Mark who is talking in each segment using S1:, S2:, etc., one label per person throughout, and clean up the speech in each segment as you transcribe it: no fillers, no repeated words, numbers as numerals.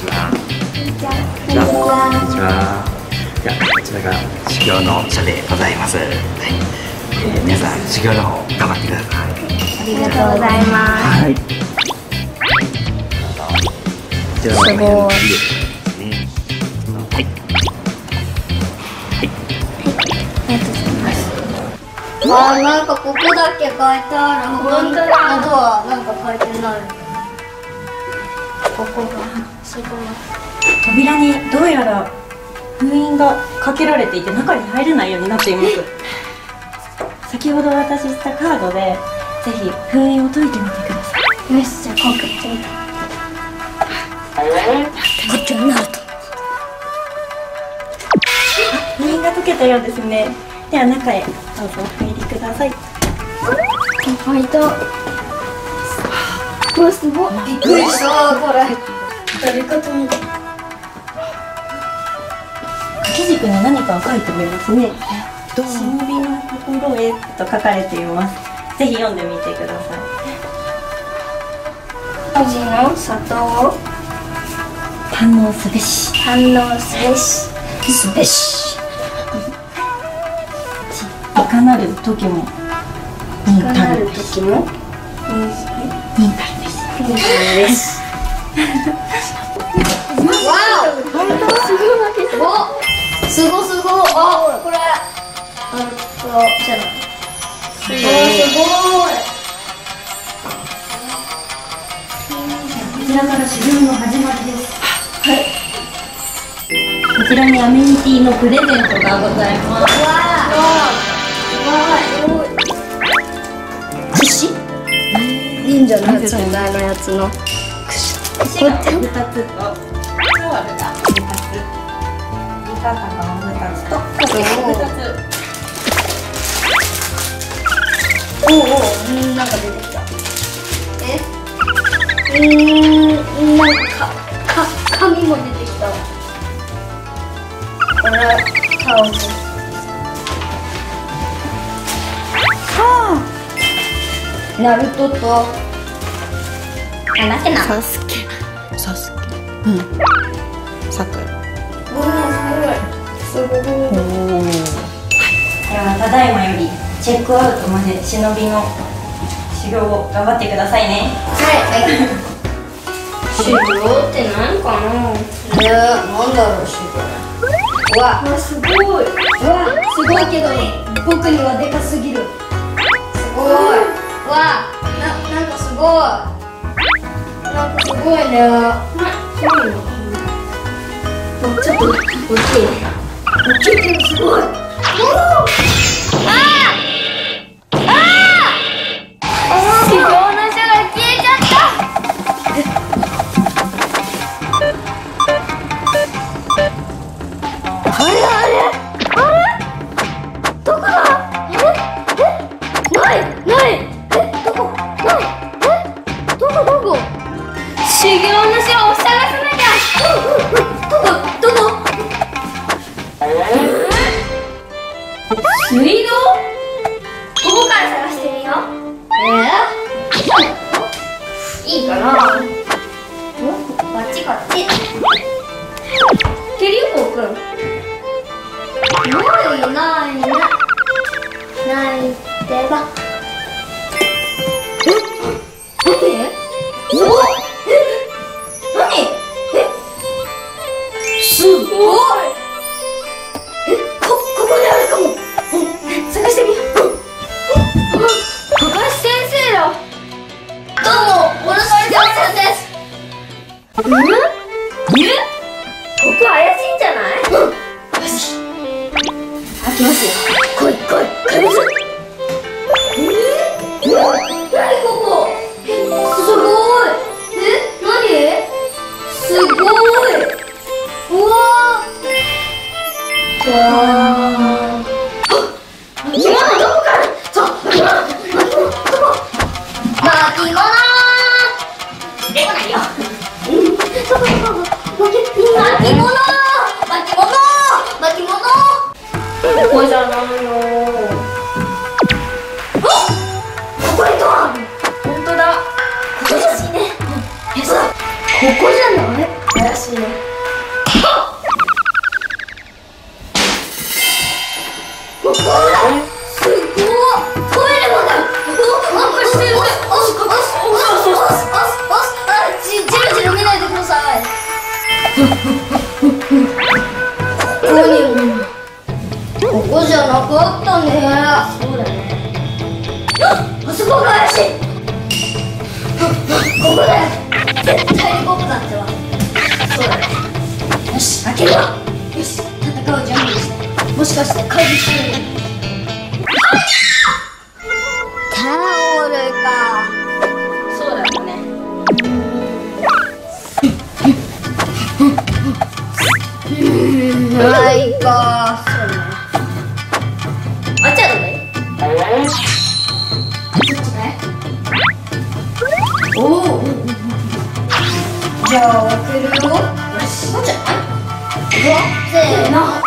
S1: ちは。こんにちは。じゃあこちらが修行の書でございます。はい。皆さん修行の方頑張ってください。
S2: ありがとうございます。
S1: はい。こちらは今やるビデオですね。はい。はい。
S2: ありがとうございます。なんかここだけ書いてある。本当だ。あとはなんか書いてない。ここがすごい。
S3: 扉にどうやら封印がかけられていて中に入れないようになっています。先ほどお渡ししたカードでぜひ封印を解いてみてください。
S2: よし、じゃあ今回やってみた。こっちになると。
S3: 封印が解けたようですね。では中へどうぞお入りください。
S2: 開いた。うわ、すごい。びっくりしたこれ。誰かと見て。
S3: 掛け軸に何かを書いておりますね。忍びの心へと書かれています。ぜひ読んでみてください。
S2: 富士の里を
S3: 堪能すべし。
S2: 堪能すべし。すべし。
S3: いかなる時も
S2: いかなる時も
S3: 忍耐です。
S2: 忍耐です。わお、本当すごい。すごすご。あ、これじゃない。すごい。
S3: こちらから修行の始まりです。はい。こちらにアメニティのプレゼントがございます。
S2: 串？忍者の存在のやつの
S3: 串が2つとソウルが2つ、三方が2つと影が2つ。
S2: なんか出てきた。なんか紙も出てきた。これタオル。ナルトとなんだっけな。
S4: サスケ。さくら。
S2: すごい。
S3: ではただいまよりチェックアウトまで忍びの修行を頑張ってくださいね。
S2: はい。修行って何かな。なんだろう修行。わ、すごい。すごいけど僕にはでかすぎる。すごい。わ、なんかすごい。なんかすごいね。そうなの。ちょっと大きい。大きいけどすごい。修行の書が消えちゃった。どこだ？ないどこ修行の書を探さなきゃ。どこ水道？ここから探してみよう。いいかな。こっちケリウコくんないってば。すごい。ここにあるかも。探してみよう。小林先生だ。どうも、小林先生です。ここ怪しいんじゃない？よし。開きますよ。来い。怪物。何ここ？すごい。何？すごい。うわー。巻物どこから？そう、巻物どこ？巻物。出ないよ。どこ？巻物。ここじゃないよ。ここにドアある。本当だ。ここですね。ここじゃない？ 悔しいね。すごい。トイレまで。じろじろ見ないでください。ここじゃなかったね。そうだね。あそこが怪しい。ここだよ。絶対にここだってば。そうだね。よし、開けるわ。よし、戦う準備して。もしかして怪物してる。タオルか。
S3: そうだったね。
S2: ないか。そうだね。あっちはどれ？こっちね。おお。じゃあ開けるよ。よし。こっちじゃない？うわ、せーの。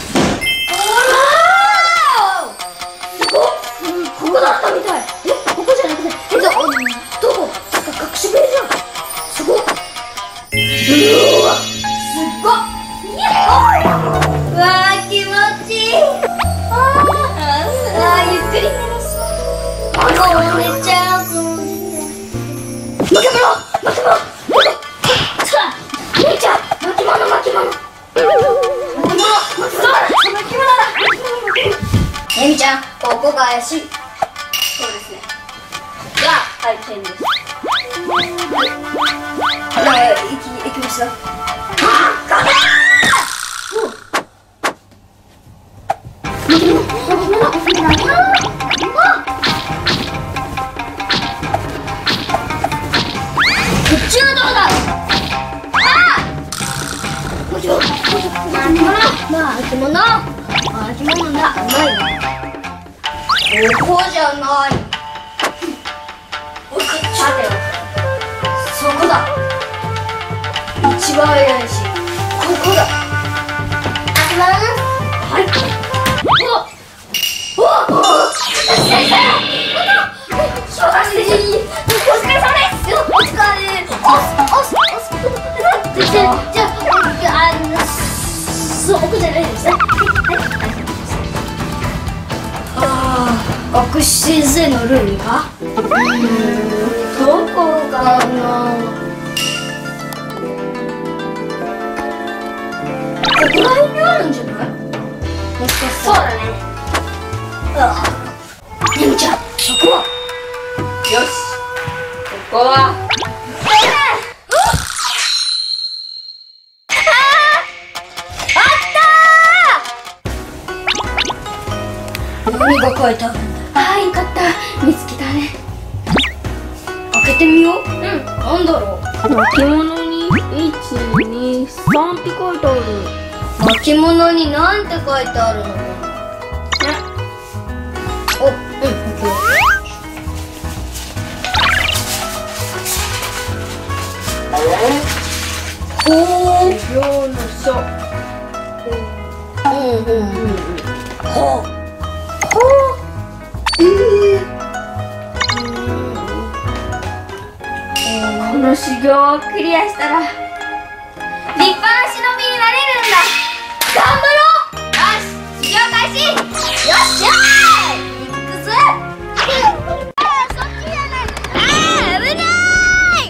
S2: ここだったみたい。ここじゃなくて、どこ？隠し部屋じゃん。すごっ。うわ、すっごっ。うわー、気持ちいい。ゆっくり寝るし。もう寝ちゃう。巻物。姉ちゃん、巻物。エミちゃん、ここが怪しい。
S3: そうですね。じゃあ、はい、チェンジです。
S2: 行きました。巻物だ。うまいね。ここじゃない。さてよ。そこだ。一番怪しい。ここだ。はい。先生。小学生にお疲れ様です。お疲れ。じゃあ奥じゃないですね。学士先生のルールがどこかな。ここら辺にあるんじゃない？もしかして。そうだね。ねみちゃん、そこは。
S3: よし。ここは。
S2: 何が書いてあるんだ。ああ、よかった。見つけたね。開けてみよう。なんだろう。
S3: 巻物に1、2、3って書いてある。
S2: 巻物になんて書いてあるの？お、開けよう。
S3: 修行の書。
S2: ほう。
S3: この修行をクリアしたら立派な忍びになれるんだ。頑張ろう。よし、修行開始。よっしゃー。ミックス。そっちじゃない。危ない。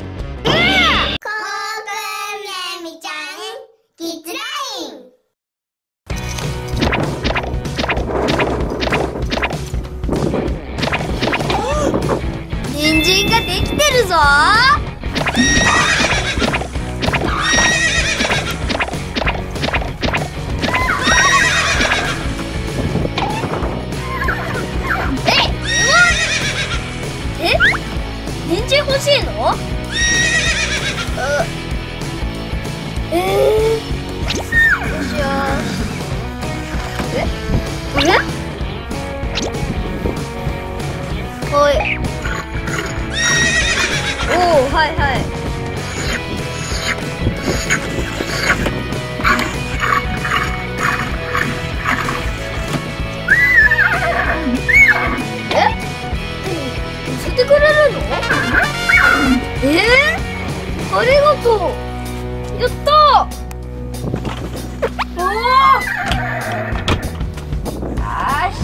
S4: コークメミちゃんキッズライン。
S2: 人参ができてるぞ。人参欲しいの？よいしょ。これ？はい。おお、はいはい。乗せてくれるの？ありがとう。 やったー。おお。よし。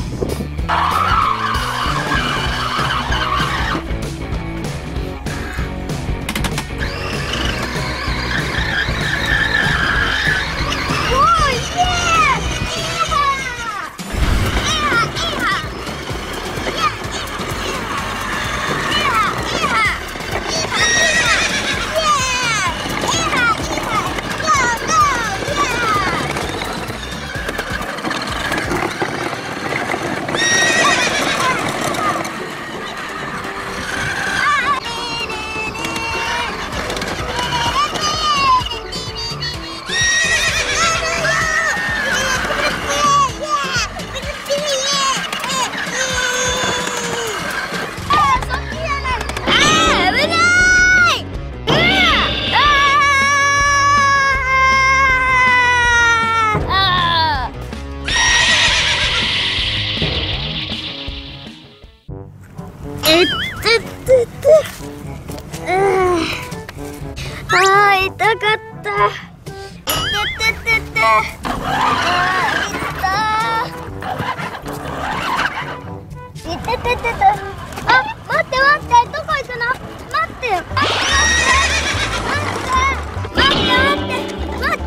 S2: 痛かった。あ、待って、どこ行くの？待ってよ。待って。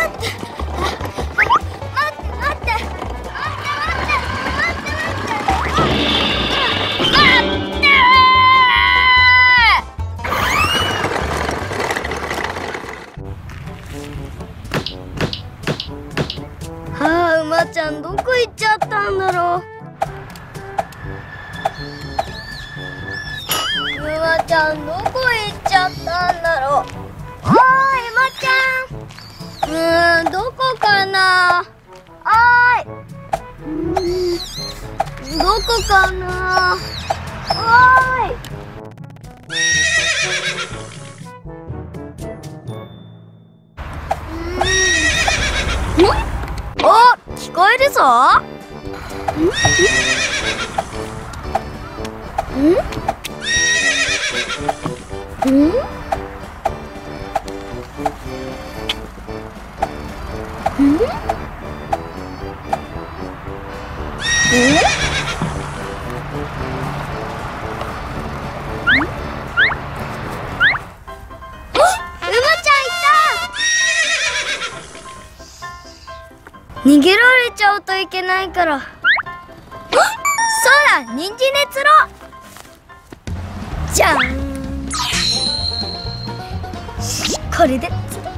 S2: はあ、馬ちゃんどこ行っちゃったんだろう。馬ちゃんどこ行っちゃったんだろう。おーい、馬ちゃん。どこかな。おーい。どこかな。おーい。お、聞こえるぞ。逃げられちゃうといけないから。そうだ、人参で釣ろう。じゃん。これで釣ろう。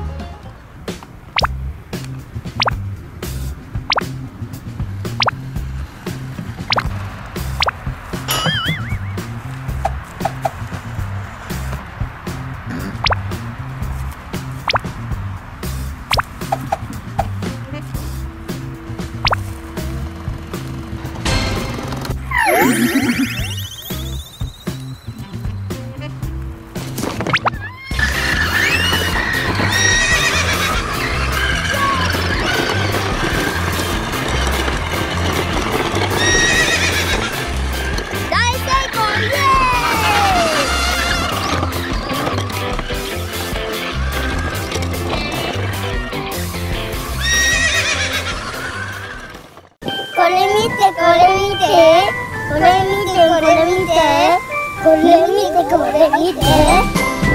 S2: これ見て、これ見て、これ見て、これ見て、これ見て、これ見て。